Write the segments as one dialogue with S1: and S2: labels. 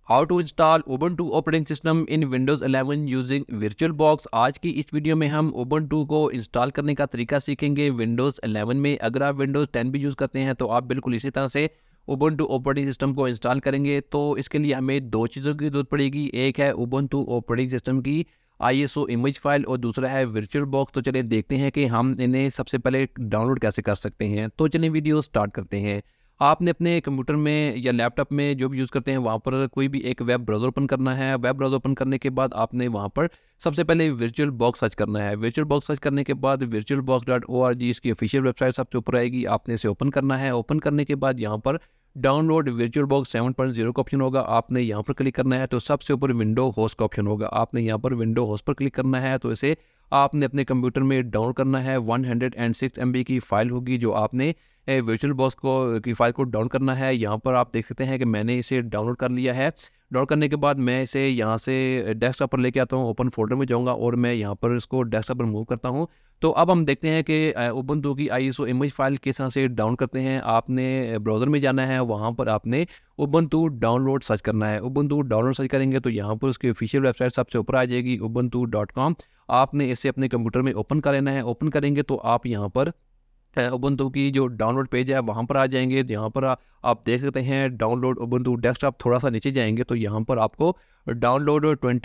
S1: How to install Ubuntu operating system in Windows 11 using VirtualBox। आज की इस video में हम Ubuntu को इंस्टॉल करने का तरीका सीखेंगे Windows 11 में। अगर आप Windows 10 भी यूज़ करते हैं तो आप बिल्कुल इसी तरह से Ubuntu ऑपरेटिंग सिस्टम को इंस्टॉल करेंगे। तो इसके लिए हमें दो चीज़ों की जरूरत पड़ेगी। एक है Ubuntu ऑपरेटिंग सिस्टम की ISO इमेज फाइल और दूसरा है VirtualBox। तो चलिए देखते हैं कि हम इन्हें सबसे पहले डाउनलोड कैसे कर सकते हैं। तो चलिए वीडियो स्टार्ट करते हैं। आपने अपने कंप्यूटर में या लैपटॉप में जो भी यूज़ करते हैं वहाँ पर कोई भी एक वेब ब्राउज़र ओपन करना है। वेब ब्राउज़र ओपन करने के बाद आपने वहाँ पर सबसे पहले VirtualBox सर्च करना है। VirtualBox सर्च करने के बाद virtualbox.org इसकी ऑफिशियल वेबसाइट सबसे ऊपर आएगी। आपने इसे ओपन करना है। ओपन करने के बाद यहाँ पर डाउनलोड VirtualBox 7.0 का ऑप्शन होगा। आपने यहाँ पर क्लिक करना है तो सबसे ऊपर विंडो होस्ट का ऑप्शन होगा। आपने यहाँ पर विंडो होस्ट पर क्लिक करना है तो इसे आपने अपने कंप्यूटर में डाउनलोड करना है। 106 MB की फ़ाइल होगी जो आपने VirtualBox की फ़ाइल को डाउन करना है। यहाँ पर आप देख सकते हैं कि मैंने इसे डाउनलोड कर लिया है। डाउनलोड करने के बाद मैं इसे यहाँ से डेस्कटॉप पर लेके आता हूँ। ओपन फोल्डर में जाऊँगा और मैं यहाँ पर इसको डेस्कटॉप पर मूव करता हूँ। तो अब हम देखते हैं कि Ubuntu की ISO इमेज फाइल किस तरह से डाउन करते हैं। आपने ब्राउज़र में जाना है, वहाँ पर आपने Ubuntu डाउनलोड सर्च करना है। Ubuntu डाउनलोड सर्च करेंगे तो यहाँ पर उसकी ऑफिशियल वेबसाइट सबसे ऊपर आ जाएगी ubuntu.com। आपने इसे अपने कंप्यूटर में ओपन कर लेना है। ओपन करेंगे तो आप यहाँ पर Ubuntu की जो डाउनलोड पेज है वहाँ पर आ जाएंगे। यहाँ पर आप देख सकते हैं डाउनलोड Ubuntu डेस्कटॉप। थोड़ा सा नीचे जाएंगे तो यहाँ पर आपको डाउनलोड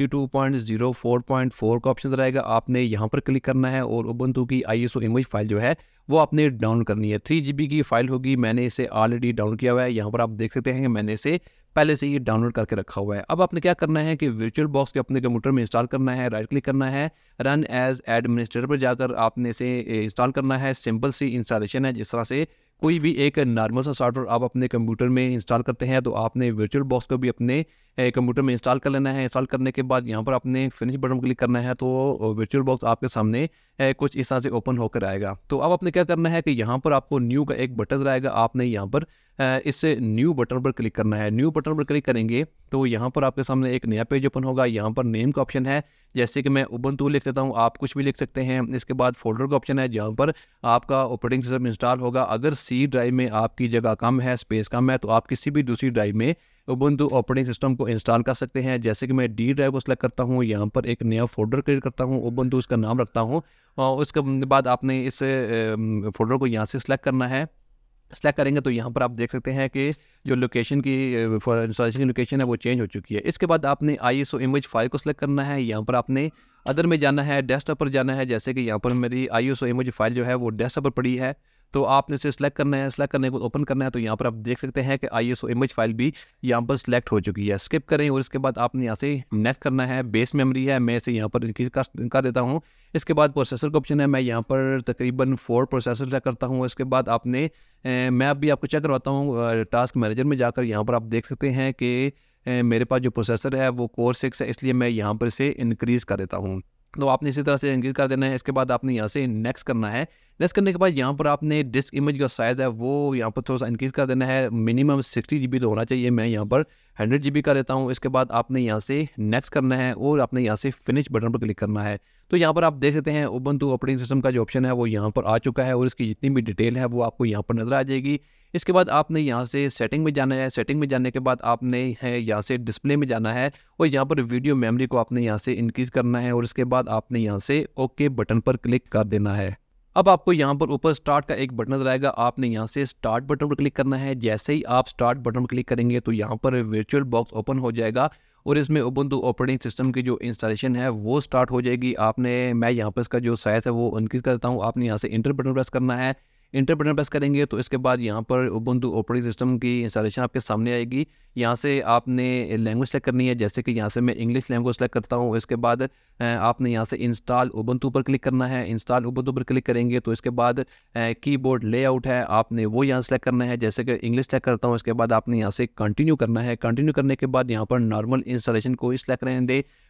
S1: 22.04.4 का ऑप्शन रहेगा। आपने यहाँ पर क्लिक करना है और Ubuntu की ISO इमेज फाइल जो है वो आपने डाउनलोड करनी है। 3 GB की फ़ाइल होगी। मैंने इसे ऑलरेडी डाउनलोड किया हुआ है। यहाँ पर आप देख सकते हैं कि मैंने इसे पहले से ही डाउनलोड करके रखा हुआ है। अब आपने क्या करना है कि VirtualBox के अपने कंप्यूटर में इंस्टॉल करना है। राइट क्लिक करना है, रन एज एडमिनिस्ट्रेटर पर जाकर आपने इसे इंस्टॉल करना है। सिंपल सी इंस्टॉलेशन है, जिस तरह से कोई भी एक नॉर्मल सा सॉफ्टवेयर आप अपने कंप्यूटर में इंस्टॉल करते हैं तो आपने VirtualBox को भी अपने कंप्यूटर में इंस्टॉल कर लेना है। इंस्टॉल करने के बाद यहाँ पर आपने फिनिश बटन पर क्लिक करना है तो VirtualBox आपके सामने कुछ इस तरह से ओपन होकर आएगा। तो अब आपने क्या करना है कि यहाँ पर आपको न्यू का एक बटन रहेगा। आपने यहाँ पर इस न्यू बटन पर क्लिक करना है। न्यू बटन पर क्लिक करेंगे तो यहाँ पर आपके सामने एक नया पेज ओपन होगा। यहाँ पर नेम का ऑप्शन है, जैसे कि मैं Ubuntu लिख देता हूँ, आप कुछ भी लिख सकते हैं। इसके बाद फोल्डर का ऑप्शन है जहाँ पर आपका ऑपरेटिंग सिस्टम इंस्टॉल होगा। अगर C ड्राइव में आपकी जगह कम है, स्पेस कम है, तो आप किसी भी दूसरी ड्राइव में Ubuntu ऑपरेटिंग सिस्टम को इंस्टॉल कर सकते हैं। जैसे कि मैं D ड्राइव को सिलेक्ट करता हूँ, यहाँ पर एक नया फोल्डर क्रिएट करता हूँ, Ubuntu उसका नाम रखता हूँ और उसके बाद आपने इस फोल्डर को यहाँ से सिलेक्ट करना है। सेलेक्ट करेंगे तो यहाँ पर आप देख सकते हैं कि जो लोकेशन की इंस्टॉलेशन की लोकेशन है वो चेंज हो चुकी है। इसके बाद आपने ISO इमेज फाइल को सिलेक्ट करना है। यहाँ पर आपने अदर में जाना है, डेस्कटॉप पर जाना है। जैसे कि यहाँ पर मेरी ISO इमेज फाइल जो है वो डेस्कटॉप पर पड़ी है तो आपने इसे सिलेक्ट करना है। सिलेक्ट करने को ओपन करना है तो यहाँ पर आप देख सकते हैं कि ISO इमेज फाइल भी यहाँ पर सिलेक्ट हो चुकी है। स्किप करें और इसके बाद आपने यहाँ से नेक्स्ट करना है। बेस मेमोरी है, मैं इसे यहाँ पर इंक्रीज कर देता हूँ। इसके बाद प्रोसेसर का ऑप्शन है, मैं यहाँ पर तकरीबन 4 प्रोसेसर सेलेक्ट करता हूँ। इसके बाद आपने मैं अभी आपको चेक करवाता हूँ टास्क मैनेजर में जाकर। यहाँ पर आप देख सकते हैं कि मेरे पास जो प्रोसेसर है वो Core 6 है, इसलिए मैं यहाँ पर इसे इंक्रीज़ कर देता हूँ। तो आपने इसी तरह से इंक्रीज कर देना है। इसके बाद आपने यहाँ से नेक्स्ट करना है। नेक्स्ट करने के बाद यहाँ पर आपने डिस्क इमेज का साइज़ है वो यहाँ पर थोड़ा सा इंक्रीज कर देना है। मिनिमम 60 GB तो होना चाहिए, मैं यहाँ पर 100 GB का देता हूँ। इसके बाद आपने यहाँ से नेक्स्ट करना है और आपने यहाँ से फिनिश बटन पर क्लिक करना है। तो यहाँ पर आप देख सकते हैं Ubuntu ऑपरेटिंग सिस्टम का जो ऑप्शन है वो यहाँ पर आ चुका है और इसकी जितनी भी डिटेल है वो आपको यहाँ पर नज़र आ जाएगी। इसके बाद आपने यहाँ से सेटिंग में जाना है। सेटिंग में जाने के बाद आपने यहाँ से डिस्प्ले में जाना है और यहाँ पर वीडियो मेमोरी को आपने यहाँ से इंक्रीज़ करना है और इसके बाद आपने यहाँ से ओके बटन पर क्लिक कर देना है। अब आपको यहाँ पर ऊपर स्टार्ट का एक बटन नजर आएगा। आपने यहाँ से स्टार्ट बटन पर क्लिक करना है। जैसे ही आप स्टार्ट बटन पर क्लिक करेंगे तो यहाँ पर VirtualBox ओपन हो जाएगा और इसमें Ubuntu ऑपरेटिंग सिस्टम की जो इंस्टॉलेशन है वो स्टार्ट हो जाएगी। मैं यहाँ पर इसका जो साइज़ है वो इंक्रीज करता हूँ। आपने यहाँ से इंटर बटन प्रेस करना है। इंटर बटन प्रेस करेंगे तो इसके बाद यहाँ पर Ubuntu ऑपरेटिंग सिस्टम की इंस्टॉलेशन आपके सामने आएगी। यहाँ से आपने लैंग्वेज सेलेक्ट करनी है, जैसे कि यहाँ से मैं इंग्लिश लैंग्वेज सेलेक्ट करता हूँ। इसके बाद आपने यहाँ से इंस्टॉल Ubuntu पर क्लिक करना है। इंस्टॉल Ubuntu पर क्लिक करेंगे तो इसके बाद कीबोर्ड लेआउट है आपने वो यहाँ सेलेक्ट करना है, जैसे कि इंग्लिश सेलेक्ट करता हूँ। इसके बाद आपने यहाँ से कंटिन्यू करना है। कंटिन्यू करने के बाद यहाँ पर नॉर्मल इंस्टॉलेशन को ही सेलेक्ट रहने दें।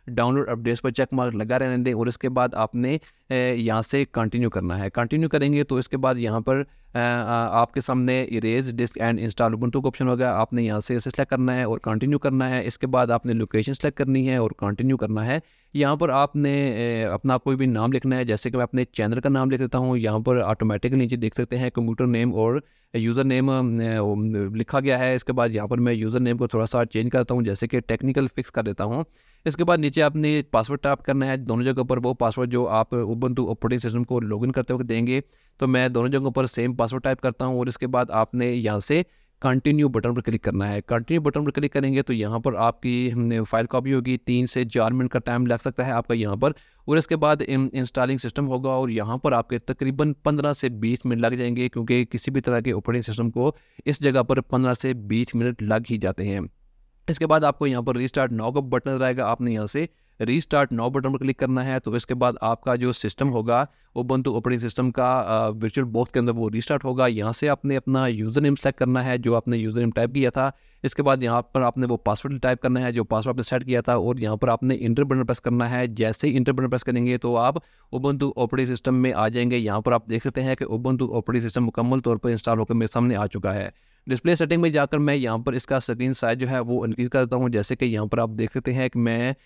S1: डाउनलोड अपडेट्स पर चेक मार्क लगा रहने दें और इसके बाद आपने यहाँ से कंटिन्यू करना है। कंटिन्यू करेंगे तो इसके बाद यहाँ पर आपके सामने erase disk and install Ubuntu का ऑप्शन होगा, आपने यहाँ से इसे सेलेक्ट करना है और कंटिन्यू करना है। इसके बाद आपने लोकेशन सेलेक्ट करनी है और कंटिन्यू करना है। यहाँ पर आपने अपना कोई भी नाम लिखना है, जैसे कि मैं अपने चैनल का नाम लिख देता हूँ। यहाँ पर ऑटोमेटिकली नीचे देख सकते हैं कंप्यूटर नेम और यूज़र नेम लिखा गया है। इसके बाद यहाँ पर मैं यूज़र नेम को थोड़ा सा चेंज करता हूँ, जैसे कि टेक्निकल फिक्स कर देता हूँ। इसके बाद नीचे आपने पासवर्ड टाइप करना है, दोनों जगह पर वो पासवर्ड जो आप उबुंटू ऑपरेटिंग सिस्टम को लॉगिन करते वक्त देंगे। तो मैं दोनों जगहों पर सेम पासवर्ड टाइप करता हूँ और इसके बाद आपने यहाँ से कंटिन्यू बटन पर क्लिक करना है। कंटिन्यू बटन पर क्लिक करेंगे तो यहाँ पर आपकी फाइल कॉपी होगी, 3 से 4 मिनट का टाइम लग सकता है आपका यहाँ पर। और इसके बाद इंस्टॉलिंग सिस्टम होगा और यहाँ पर आपके तकरीबन 15 से 20 मिनट लग जाएंगे, क्योंकि किसी भी तरह के ऑपरेटिंग सिस्टम को इस जगह पर 15 से 20 मिनट लग ही जाते हैं। इसके बाद आपको यहाँ पर रीस्टार्ट नाउ का बटन नजर आएगा, आपने यहाँ से रीस्टार्ट नाउ बटन पर क्लिक करना है। तो इसके बाद आपका जो सिस्टम होगा उबुंटू ऑपरेटिंग सिस्टम का वर्चुअल बॉक्स के अंदर वो रीस्टार्ट होगा। यहाँ से आपने अपना यूज़र नेम सेलेक्ट करना है, जो आपने यूज़र नेम टाइप किया था। इसके बाद यहाँ पर आपने वो पासवर्ड टाइप करना है जो पासवर्ड आपने सेट किया था और यहाँ पर आपने इंटर बटन प्रेस करना है। जैसे ही इंटर बटन प्रेस करेंगे तो आप उबुंटू ऑपरेटिंग सिस्टम में आ जाएंगे। यहाँ पर आप देख सकते हैं कि उबुंटू ऑपरेटिंग सिस्टम मुकम्मल तौर पर इंस्टॉल होकर मेरे सामने आ चुका है। डिस्प्ले सेटिंग में जाकर मैं यहाँ पर इसका स्क्रीन साइज जो है वो इंक्रीज करता हूँ, जैसे कि यहाँ पर आप देख सकते हैं कि मैं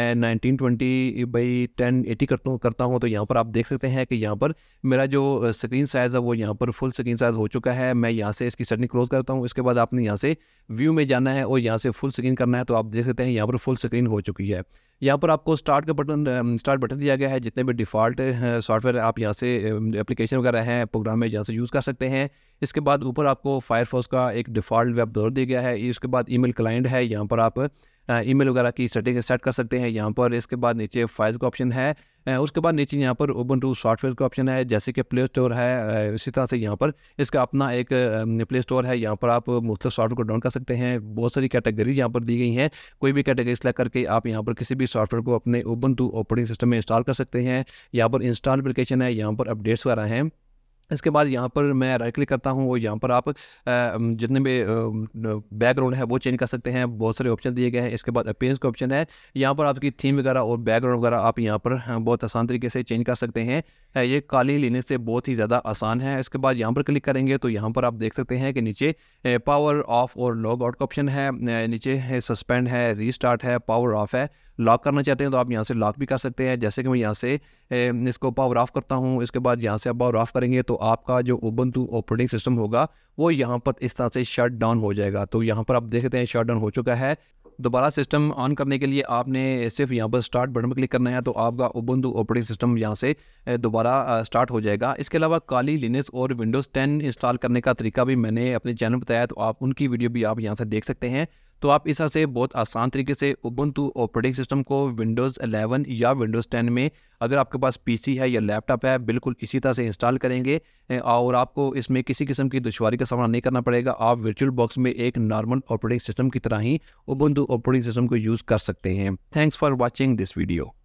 S1: 1920x1080 करता हूँ। तो यहाँ पर आप देख सकते हैं कि यहाँ पर मेरा जो स्क्रीन साइज़ है वो यहाँ पर फुल स्क्रीन साइज़ हो चुका है। मैं यहाँ से इसकी सेटिंग क्लोज करता हूँ। इसके बाद आपने यहाँ से व्यू में जाना है और यहाँ से फुल स्क्रीन करना है। तो आप देख सकते हैं यहाँ पर फुल स्क्रीन हो चुकी है। यहाँ पर आपको स्टार्ट बटन दिया गया है। जितने भी डिफ़ॉल्ट सॉफ्टवेयर आप यहाँ से एप्लीकेशन वगैरह हैं प्रोग्राम में यहाँ से यूज़ कर सकते हैं। इसके बाद ऊपर आपको फायरफॉक्स का एक डिफ़ॉल्ट वेब ब्राउज़र दिया गया है। इसके बाद ईमेल क्लाइंट है, यहाँ पर आप ईमेल वगैरह की सेटिंग सेट कर सकते हैं यहाँ पर। इसके बाद नीचे फाइल्स का ऑप्शन है, उसके बाद नीचे यहाँ पर उबुंटू सॉफ्टवेयर का ऑप्शन है, जैसे कि प्ले स्टोर है। इसी तरह से यहाँ पर इसका अपना एक प्ले स्टोर है, यहाँ पर आप मुख्तलिफ सॉफ्टवेयर को डाउनलोड कर सकते हैं। बहुत सारी कैटेगरीज यहाँ पर दी गई हैं, कोई भी कैटेगरी सेलेक्ट करके आप यहाँ पर किसी भी सॉफ्टवेयर को अपने उबुंटू ऑपरेटिंग सिस्टम में इंस्टॉल कर सकते हैं। यहाँ पर इंस्टॉल एप्लीकेशन है, यहाँ पर अपडेट्स वगैरह हैं। इसके बाद यहाँ पर मैं राइट क्लिक करता हूँ और यहाँ पर आप जितने भी बैकग्राउंड है वो चेंज कर सकते हैं। बहुत सारे ऑप्शन दिए गए हैं। इसके बाद अपीयरेंस का ऑप्शन है, यहाँ पर आपकी थीम वगैरह और बैकग्राउंड वगैरह आप यहाँ पर बहुत आसान तरीके से चेंज कर सकते हैं। ये काली लेने से बहुत ही ज़्यादा आसान है। इसके बाद यहाँ पर क्लिक करेंगे तो यहाँ पर आप देख सकते हैं कि नीचे पावर ऑफ और लॉग आउट का ऑप्शन है, नीचे सस्पेंड है, रीस्टार्ट है, पावर ऑफ है। लॉक करना चाहते हैं तो आप यहाँ से लॉक भी कर सकते हैं, जैसे कि मैं यहाँ से इसको पावर ऑफ करता हूँ। इसके बाद यहाँ से आप पावर ऑफ करेंगे तो आपका जो उबुंटू ऑपरेटिंग सिस्टम होगा वो यहाँ पर इस तरह से शट डाउन हो जाएगा। तो यहाँ पर आप देखते हैं शट डाउन हो चुका है। दोबारा सिस्टम ऑन करने के लिए आपने सिर्फ यहाँ पर स्टार्ट बटन पर क्लिक करना है, तो आपका उबुंटू ऑपरेटिंग सिस्टम यहाँ से दोबारा स्टार्ट हो जाएगा। इसके अलावा काली लिनक्स और विंडोज़ 10 इंस्टॉल करने का तरीका भी मैंने अपने चैनल पर बताया, तो आप उनकी वीडियो भी आप यहाँ से देख सकते हैं। तो आप इस तरह से बहुत आसान तरीके से उबुंटू ऑपरेटिंग सिस्टम को विंडोज़ 11 या विंडोज़ 10 में, अगर आपके पास पीसी है या लैपटॉप है, बिल्कुल इसी तरह से इंस्टॉल करेंगे और आपको इसमें किसी किस्म की दुश्वारी का सामना नहीं करना पड़ेगा। आप वर्चुअल बॉक्स में एक नॉर्मल ऑपरेटिंग सिस्टम की तरह ही उबुंटू ऑपरेटिंग सिस्टम को यूज़ कर सकते हैं। Thanks for watching this video.